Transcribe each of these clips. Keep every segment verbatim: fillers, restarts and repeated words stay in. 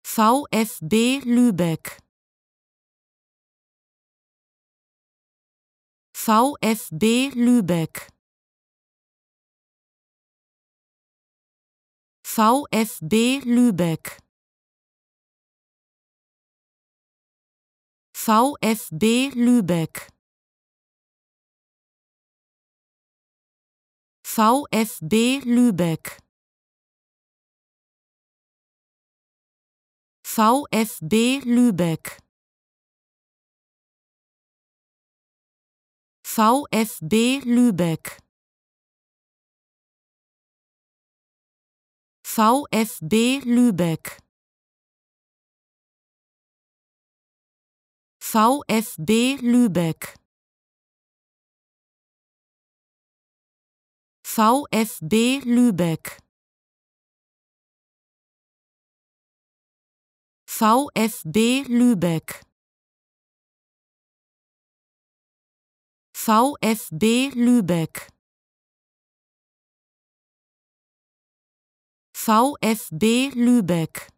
VfB Lübeck. VfB Lübeck. VfB Lübeck. VfB Lübeck. VfB Lübeck. VfB Lübeck. VfB Lübeck. VfB Lübeck. VfB Lübeck. VfB Lübeck. VfB Lübeck. VfB Lübeck. VfB Lübeck.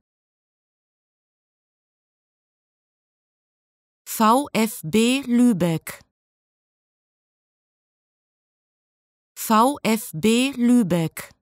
VfB Lübeck. VfB Lübeck.